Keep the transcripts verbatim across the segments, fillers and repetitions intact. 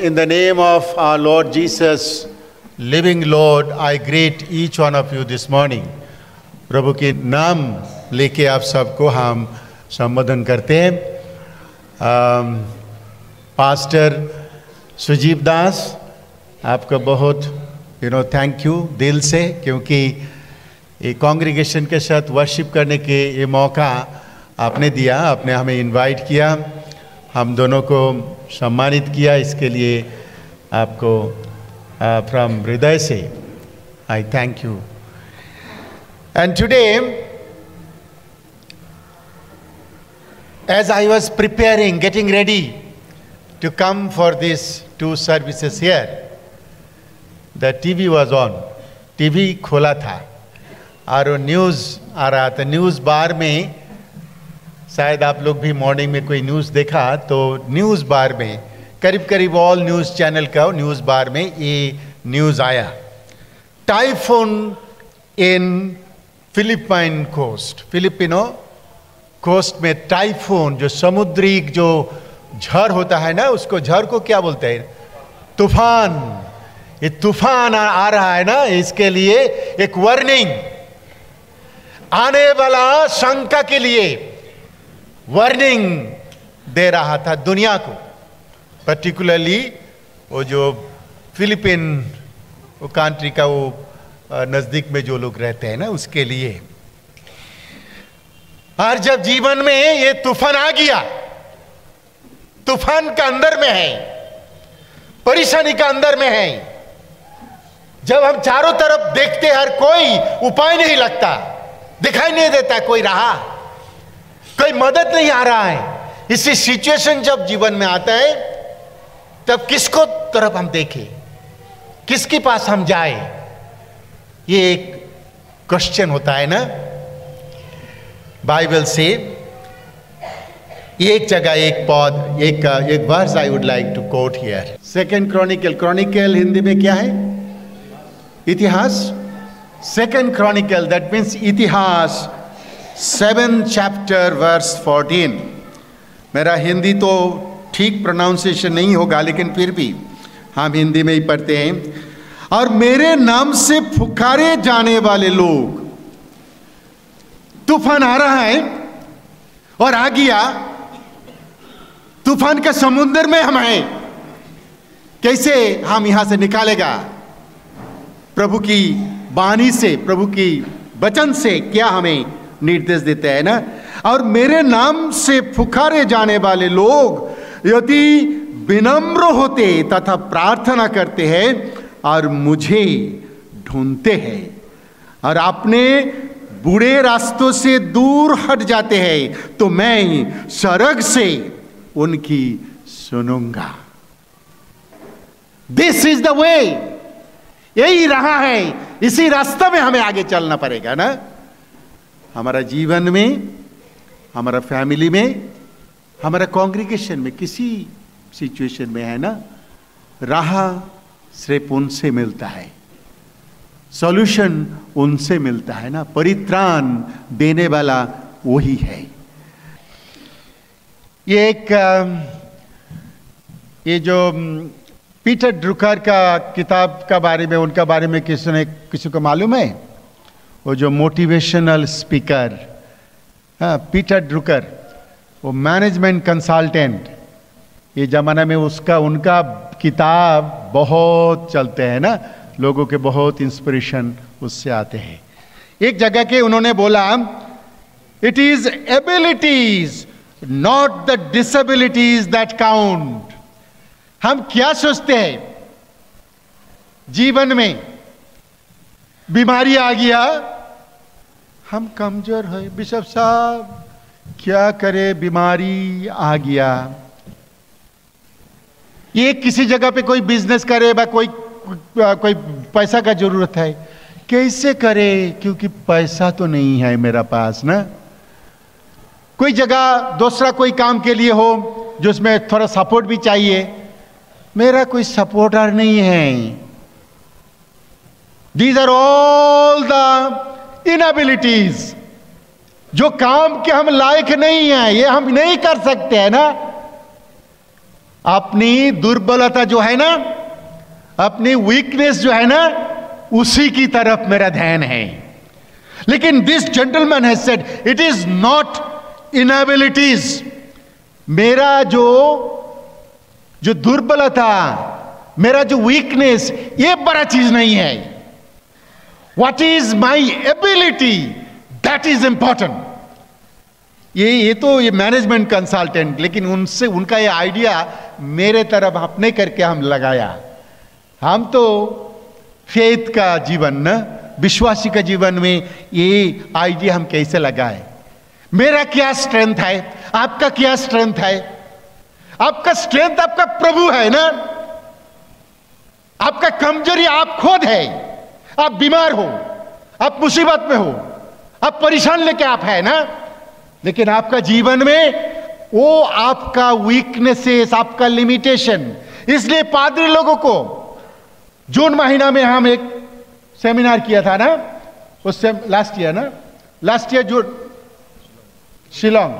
In the name of our Lord Jesus, living Lord, I greet each one of you this morning. प्रभु के नाम लेके आप सबको हम संबोधन करते हैं। पास्टर सुजीव दास, आपका बहुत यू नो थैंक यू दिल से, क्योंकि ये कांग्रीगेशन के साथ वर्शिप करने के ये मौका आपने दिया, आपने हमें इनवाइट किया, हम दोनों को सम्मानित किया। इसके लिए आपको फ्रॉम हृदय से I thank you. And today as I was preparing, getting ready to come for these two services here, the T V was on. T V खोला था और वो न्यूज़ आ रहा था। न्यूज़ बार में, शायद आप लोग भी मॉर्निंग में कोई न्यूज़ देखा, तो न्यूज़ बार में करीब करीब ऑल न्यूज़ चैनल का न्यूज़ बार में ये न्यूज़ आया, typhoon in Philippine coast, Filipino coast में टाइफून, जो समुद्री जो झड़ होता है ना, उसको झड़ को क्या बोलते हैं? तूफान। ये तूफान आ, आ रहा है ना, इसके लिए एक वार्निंग, आने वाला शंका के लिए वार्निंग दे रहा था दुनिया को, पर्टिकुलरली वो जो फिलिपिन वो कंट्री का वो नज़दीक में जो लोग रहते हैं ना, उसके लिए। और जब जीवन में ये तूफान आ गया, तूफान का अंदर में है, परेशानी का अंदर में है, जब हम चारों तरफ देखते हैं, हर कोई उपाय नहीं लगता, दिखाई नहीं देता कोई राह, कोई मदद नहीं आ रहा है, इसी सिचुएशन जब जीवन में आता है, तब किसको तरफ हम देखें, किसके पास हम जाए, ये एक क्वेश्चन होता है ना। बाइबल से एक जगह एक पद, एक एक verse I would like to quote here. Second chronicle, chronicle Hindi में क्या है? इतिहास। सेकंड क्रॉनिकल, दैट मीन्स इतिहास, सेवन चैप्टर वर्स फोर्टीन। मेरा हिंदी तो ठीक प्रोनाउंसिएशन नहीं होगा, लेकिन फिर भी हम हिंदी में ही पढ़ते हैं। और मेरे नाम से पुकारे जाने वाले लोग, तूफान आ रहा है और आ गया, तूफान के समुद्र में हम हैं, कैसे हम यहां से निकालेगा? प्रभु की वाणी से, प्रभु की वचन से क्या हमें निर्देश देते हैं ना। और मेरे नाम से पुकारे जाने वाले लोग यदि विनम्र होते तथा प्रार्थना करते हैं और मुझे ढूंढते हैं और अपने बुरे रास्तों से दूर हट जाते हैं, तो मैं स्वर्ग से उनकी सुनूंगा। दिस इज द वे, यही रहा है, इसी रास्ते में हमें आगे चलना पड़ेगा ना। हमारा जीवन में, हमारा फैमिली में, हमारा कांग्रीगेशन में, किसी सिचुएशन में है ना, राह सिर्फ उनसे मिलता है, सॉल्यूशन उनसे मिलता है ना, परित्राण देने वाला वही है। ये एक ये जो पीटर ड्रुकर का किताब का बारे में, उनका बारे में किसी ने किसी को मालूम है? वो जो मोटिवेशनल स्पीकर, हाँ, पीटर ड्रुकर, वो मैनेजमेंट कंसल्टेंट, ये जमाना में उसका उनका किताब बहुत चलते हैं ना, लोगों के बहुत इंस्पिरेशन उससे आते हैं। एक जगह के उन्होंने बोला, it is abilities not the disabilities that count. हम क्या सोचते हैं जीवन में? बीमारी आ गया, हम कमजोर है, बिशप साहब क्या करे, बीमारी आ गया। ये किसी जगह पे कोई बिजनेस करे, बा कोई कोई पैसा का जरूरत है, कैसे करे, क्योंकि पैसा तो नहीं है मेरा पास ना। कोई जगह दूसरा कोई काम के लिए हो जो उसमें थोड़ा सपोर्ट भी चाहिए, मेरा कोई सपोर्टर नहीं है। These are all the inabilities, जो काम के हम लायक नहीं है, ये हम नहीं कर सकते हैं ना। अपनी दुर्बलता जो है ना, अपनी वीकनेस जो है ना, उसी की तरफ मेरा ध्यान है। लेकिन this gentleman has said it is not inabilities. मेरा जो जो दुर्बलता, मेरा जो वीकनेस, ये बड़ा चीज नहीं है। What is my ability, that is important. ये ये तो ये मैनेजमेंट कंसल्टेंट, लेकिन उनसे उनका ये आइडिया मेरे तरफ अपने करके हम लगाया। हम तो फेथ का जीवन ना, विश्वासी का जीवन में ये आइडिया हम कैसे लगाए। मेरा क्या स्ट्रेंथ है, आपका क्या स्ट्रेंथ है? आपका स्ट्रेंथ आपका प्रभु है ना। आपका कमजोरी आप खुद है। आप बीमार हो, आप मुसीबत में हो, आप परेशान लेके आप है ना। लेकिन आपका जीवन में वो आपका वीकनेसेस, आपका लिमिटेशन। इसलिए पादरी लोगों को जून महीना में हम एक सेमिनार किया था ना, उससे लास्ट ईयर ना, लास्ट ईयर जो शिलोंग,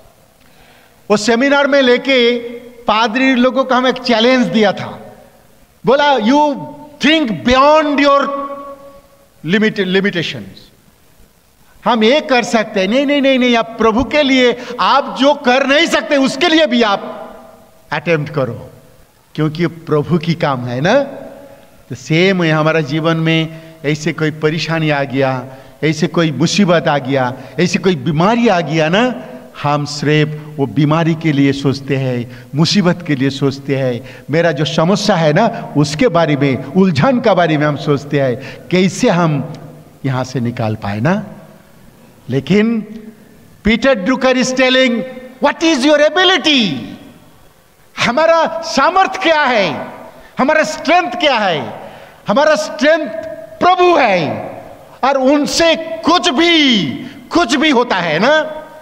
उस सेमिनार में लेके पादरी लोगों को हम एक चैलेंज दिया था। बोला you think beyond your limit limitations. हम ये कर सकते हैं, नहीं नहीं नहीं नहीं, आप प्रभु के लिए आप जो कर नहीं सकते उसके लिए भी आप अटेम्प्ट करो, क्योंकि प्रभु की काम है ना। तो सेम है हमारा जीवन में, ऐसे कोई परेशानी आ गया, ऐसे कोई मुसीबत आ गया, ऐसी कोई बीमारी आ गया ना, हम सिर्फ वो बीमारी के लिए सोचते हैं, मुसीबत के लिए सोचते हैं। मेरा जो समस्या है ना, उसके बारे में, उलझन का बारे में हम सोचते हैं, कैसे हम यहां से निकाल पाए ना। लेकिन Peter Drucker is telling what is your ability. हमारा सामर्थ्य क्या है, हमारा स्ट्रेंथ क्या है? हमारा स्ट्रेंथ प्रभु है, और उनसे कुछ भी कुछ भी होता है ना।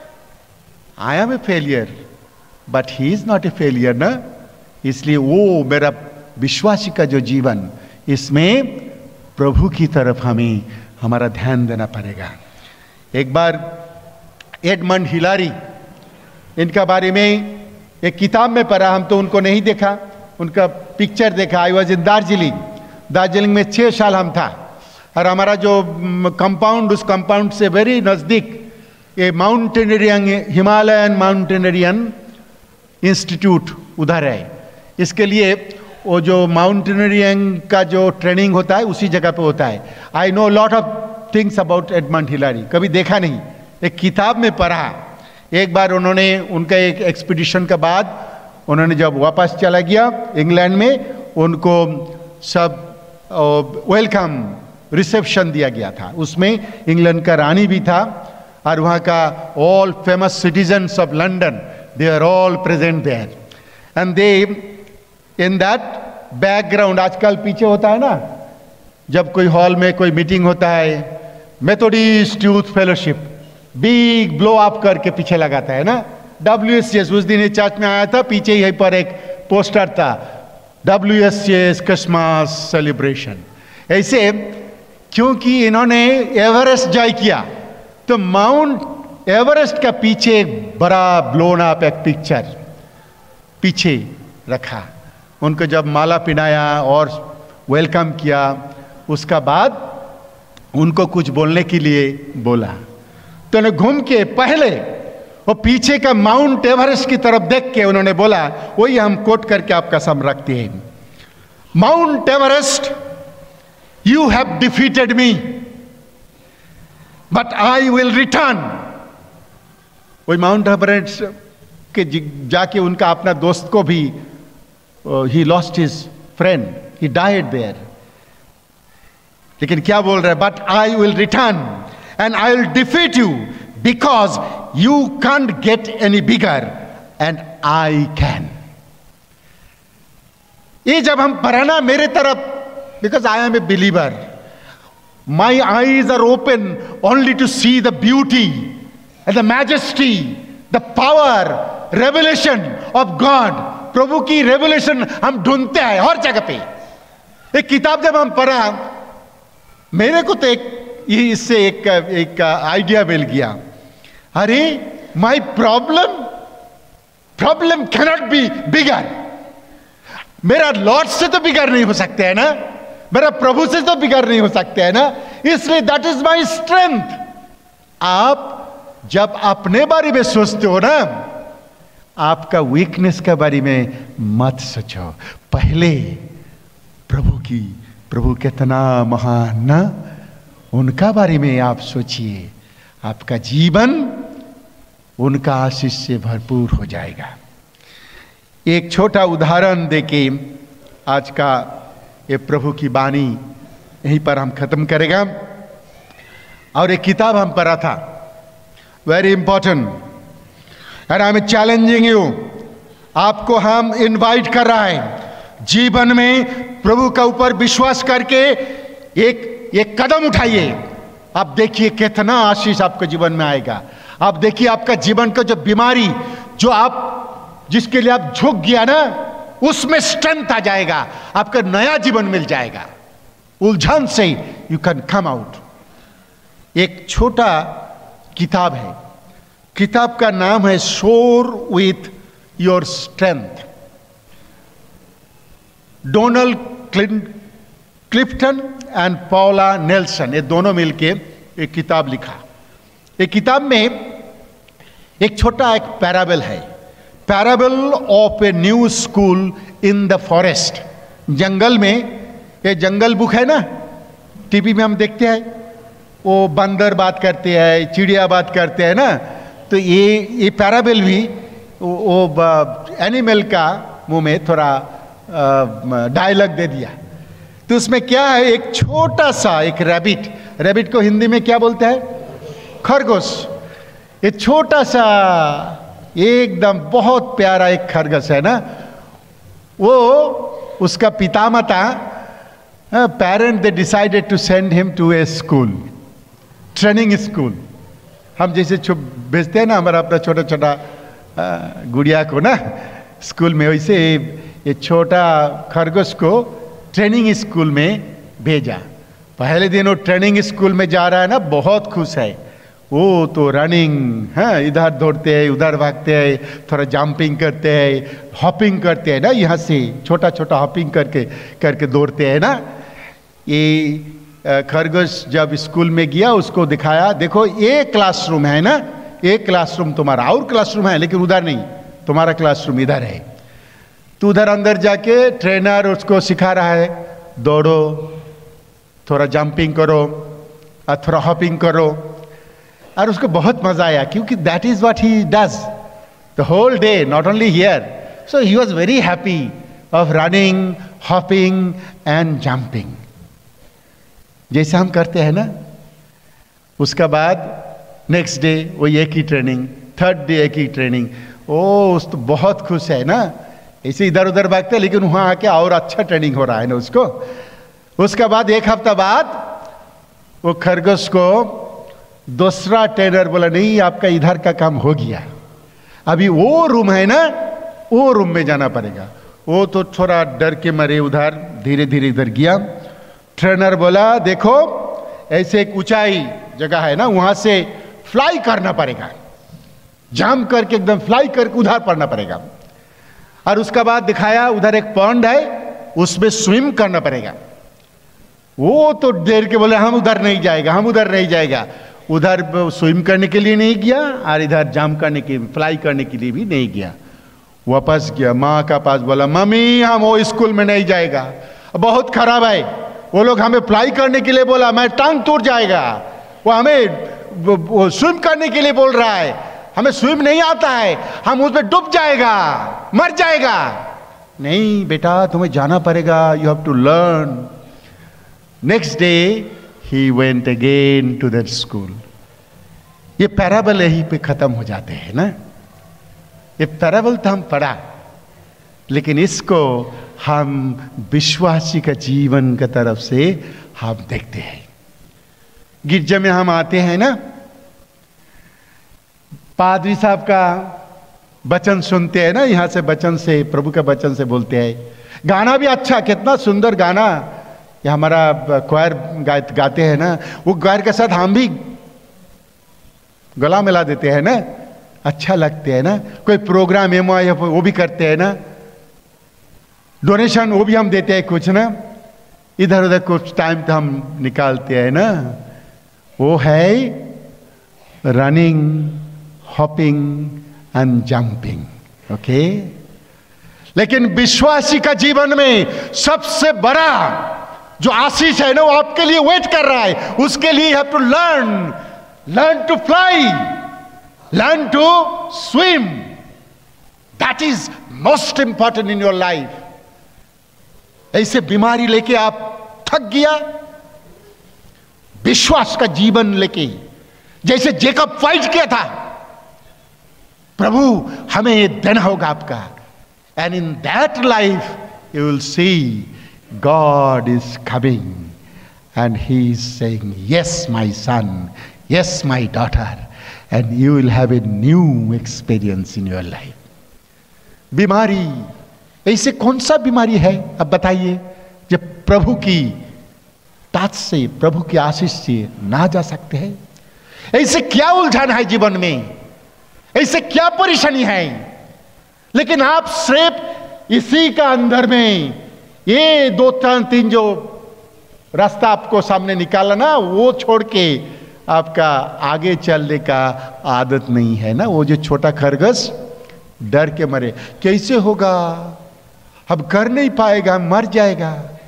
I am a failure but he is not a failure ना। इसलिए वो मेरा विश्वासी का जो जीवन, इसमें प्रभु की तरफ हमें हमारा ध्यान देना पड़ेगा। एक बार एडमंड हिलारी, इनका बारे में एक किताब में पढ़ा, हम तो उनको नहीं देखा, उनका पिक्चर देखा। I was in Darjeeling, Darjeeling में छह साल हम था, और हमारा जो कंपाउंड, उस कंपाउंड से वेरी नजदीक ये माउंटेनरियन, हिमालयन माउंटेनरियन इंस्टीट्यूट उधर है। इसके लिए वो जो माउंटेनरियन का जो ट्रेनिंग होता है उसी जगह पे होता है। I know lot of things about Edmund Hillary, कभी देखा नहीं, एक किताब में पढ़ा। एक बार उन्होंने, उनका एक एक्सपीडिशन के बाद उन्होंने जब वापस चला गया इंग्लैंड में, उनको सब वेलकम रिसेप्शन दिया गया था। उसमें इंग्लैंड का रानी भी था, और वहाँ का all famous citizens of London, they are all present there, and they in that background, आजकल पीछे होता है ना, जब कोई हॉल में कोई मीटिंग होता है, Methodist youth fellowship big blow up करके पीछे लगाता है ना, डब्ल्यू एस सी एस। उस दिन ये चर्च में आया था, पीछे यहीं पर एक पोस्टर था, W S C S Christmas celebration. ऐसे क्योंकि इन्होंने एवरेस्ट जय किया, तो माउंट एवरेस्ट का पीछे एक बड़ा ब्लोन अप एक पिक्चर पीछे रखा। उनको जब माला पहनाया और वेलकम किया, उसका बाद उनको कुछ बोलने के लिए बोला, तो उन्हें घूम के पहले वो पीछे का माउंट एवरेस्ट की तरफ देख के उन्होंने बोला, वही हम कोट करके आपका सामने रखते हैं, Mount Everest, you have defeated me but I will return. वही माउंट एवरेस्ट के जाके उनका अपना दोस्त को भी, he lost his friend, he died there. लेकिन क्या बोल रहे हैं, but I will return and I will defeat you because you can't get any bigger and I can. ये जब हम पढ़ना मेरे तरफ, because I am a believer, my eyes are open only to see the beauty and the majesty, the power, revelation of God. प्रभु की revelation हम ढूंढते हैं हर जगह पे। एक किताब जब हम पढ़ा, मेरे को तो एक ये इससे एक एक आइडिया मिल गया, अरे my problem problem cannot be bigger, मेरा लॉर्ड से तो बिगड़ नहीं हो सकते है ना, मेरा प्रभु से तो बिगड़ नहीं हो सकते है ना, इसलिए दैट इज माई स्ट्रेंथ। आप जब अपने बारे में सोचते हो ना, आपका वीकनेस के बारे में मत सोचो, पहले प्रभु की, प्रभु कितना महान ना, उनका बारे में आप सोचिए, आपका जीवन उनका आशीष से भरपूर हो जाएगा। एक छोटा उदाहरण देके आज का ये प्रभु की वाणी यहीं पर हम खत्म करेगा। और एक किताब हम पढ़ा था, very important, and I am challenging you, आपको हम इनवाइट कर रहा है, जीवन में प्रभु का ऊपर विश्वास करके एक एक कदम उठाइए। आप देखिए कितना आशीष आपके जीवन में आएगा। आप देखिए आपका जीवन का जो बीमारी, जो आप जिसके लिए आप झुक गया ना, उसमें स्ट्रेंथ आ जाएगा, आपका नया जीवन मिल जाएगा, उलझन से यू कैन कम आउट। एक छोटा किताब है, किताब का नाम है soar with your strength. Donald Clifton and Paula Nelson, ये दोनों मिलके एक किताब लिखा। एक किताब में एक छोटा एक पैराबल है, parable of a new school in the forest. जंगल में, ये जंगल बुक है ना, टीवी में हम देखते हैं, वो बंदर बात करते हैं, चिड़िया बात करते हैं ना, तो ये ये पैराबल भी वो एनिमल का मुंह में थोड़ा डायलॉग दे दिया। तो उसमें क्या है, एक छोटा सा एक रैबिट, रैबिट को हिंदी में क्या बोलते हैं, खरगोश। ये छोटा सा एकदम बहुत प्यारा एक खरगोश है ना, वो उसका पितामाता parent they decided to send him to a school, training school. हम जैसे छुप भेजते हैं ना हमारा अपना छोटा छोटा गुड़िया को ना स्कूल में, वैसे ये छोटा खरगोश को ट्रेनिंग स्कूल में भेजा। पहले दिन वो ट्रेनिंग स्कूल में जा रहा है ना, बहुत खुश है वो, तो रनिंग, हाँ, इधर दौड़ते हैं उधर भागते हैं, थोड़ा जंपिंग करते हैं, हॉपिंग करते हैं ना, यहाँ से छोटा छोटा हॉपिंग करके करके दौड़ते हैं ना। ये खरगोश जब स्कूल में गया, उसको दिखाया, देखो ये क्लासरूम है ना, एक क्लासरूम तुम्हारा, और क्लासरूम है लेकिन उधर नहीं, तुम्हारा क्लासरूम इधर है। तो उधर अंदर जाके ट्रेनर उसको सिखा रहा है, दौड़ो, थोड़ा जंपिंग करो और थोड़ा हॉपिंग करो, और उसको बहुत मजा आया, क्योंकि that is what he does the whole day, not only here. So he was very happy of running, hopping and jumping, जैसे हम करते हैं ना। उसका बाद नेक्स्ट डे वो एक ही ट्रेनिंग, थर्ड डे एक ही ट्रेनिंग। ओ उस तो बहुत खुश है ना, ऐसे इधर उधर भागते, लेकिन वहां आके और अच्छा ट्रेनिंग हो रहा है ना उसको। उसका बाद एक हफ्ता बाद वो खरगोश को दूसरा ट्रेनर बोला, नहीं आपका इधर का काम हो गया, अभी वो रूम है ना, वो रूम में जाना पड़ेगा। वो तो थोड़ा डर के मारे उधर धीरे धीरे इधर गया। ट्रेनर बोला, देखो ऐसे एक ऊंचाई जगह है ना, वहां से फ्लाई करना पड़ेगा, जंप करके एकदम फ्लाई करके उधर पड़ना पड़ेगा। और उसका बाद दिखाया, उधर एक पॉन्ड है, उसमें स्विम करना पड़ेगा। वो तो देर के बोले, हम उधर नहीं जाएगा, हम उधर नहीं जाएगा। उधर स्विम करने के लिए नहीं गया, और इधर जंप करने के, फ्लाई करने के लिए भी नहीं गया। वापस गया माँ का पास, बोला, मम्मी हम वो स्कूल में नहीं जाएगा, बहुत खराब है, वो लोग हमें फ्लाई करने के लिए बोला, मैं टांग टूट जाएगा, वो हमें स्विम करने के लिए बोल रहा है, हमें स्विम नहीं आता है, हम उसमें डूब जाएगा, मर जाएगा। नहीं बेटा, तुम्हें जाना पड़ेगा, you have to learn. Next day he went again to that school. ये पैराबल यहीं पे खत्म हो जाते हैं ना। ये पैराबल तो हम पढ़ा, लेकिन इसको हम विश्वासी का जीवन का तरफ से हम देखते हैं। गिरजा में हम आते हैं ना, पादरी साहब का वचन सुनते हैं ना, यहां से वचन से, प्रभु का वचन से बोलते हैं। गाना भी अच्छा, कितना सुंदर गाना, ये हमारा क्वायर गा, गाते हैं ना, वो क्वायर के साथ हम भी गला मिला देते हैं ना, अच्छा लगते हैं ना। कोई प्रोग्राम एम आई वो भी करते हैं ना, डोनेशन वो भी हम देते हैं कुछ ना, इधर उधर कुछ टाइम तो हम निकालते हैं ना, वो है running, hopping and jumping. Okay, लेकिन विश्वासी का जीवन में सबसे बड़ा जो आशीष है ना, वो आपके लिए वेट कर रहा है। उसके लिए you have to learn learn to fly, learn to swim. That is most important in your life. ऐसे बीमारी लेके आप थक गया, विश्वास का जीवन लेके, जैसे जेकब फाइट किया था, प्रभु हमें ये देना होगा आपका। And in that life you will see God is coming and he is saying yes my son, yes my daughter, and you will have a new experience in your life. बीमारी, ऐसे कौन सा बीमारी है अब बताइए जब प्रभु की टाच से, प्रभु की आशीष से ना जा सकते हैं? ऐसे क्या उलझन है जीवन में, ऐसे क्या परेशानी है, लेकिन आप सिर्फ इसी का अंदर में ये दो तीन तीन जो रास्ता आपको सामने निकाला ना, वो छोड़ के आपका आगे चलने का आदत नहीं है ना। वो जो छोटा खरगोश डर के मरे, कैसे होगा, अब कर नहीं पाएगा, मर जाएगा।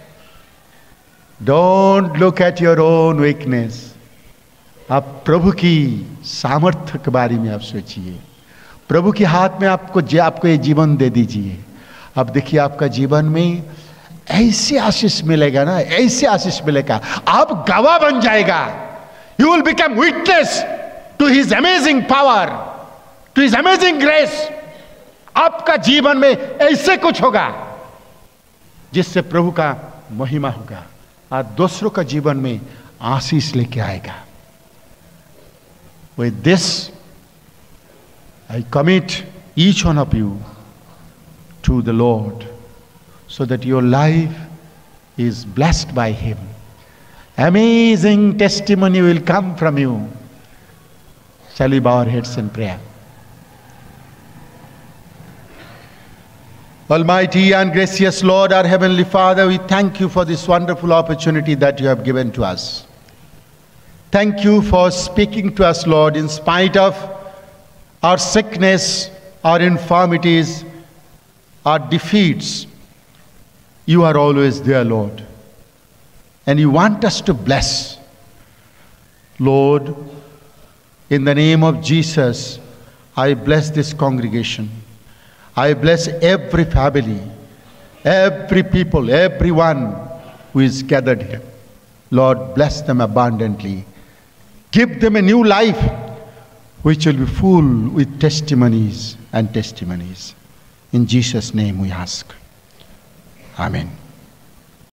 Don't look at your own weakness. आप प्रभु की सामर्थ्य के बारे में आप सोचिए। प्रभु के हाथ में आपको आपको ये जीवन दे दीजिए। अब देखिए आपका जीवन में ऐसे आशीष मिलेगा ना, ऐसे आशीष मिलेगा, आप गवाह बन जाएगा। You will become witness to his amazing power, to his amazing grace. आपका जीवन में ऐसे कुछ होगा जिससे प्रभु का महिमा होगा और दूसरों का जीवन में आशीष लेके आएगा। With this, I commit each one of you to the Lord so that your life is blessed by Him. Amazing testimony will come from you. Shall we bow our heads in prayer? Almighty and gracious Lord, our Heavenly Father, we thank you for this wonderful opportunity that you have given to us. Thank you for speaking to us, Lord, in spite of our sickness, our infirmities, our defeats. You are always there, Lord. And you want us to bless. Lord, in the name of Jesus, I bless this congregation. I bless every family, every people, everyone who is gathered here. Lord, bless them abundantly. Give them a new life which will be full with testimonies and testimonies. In Jesus' name we ask. Amen.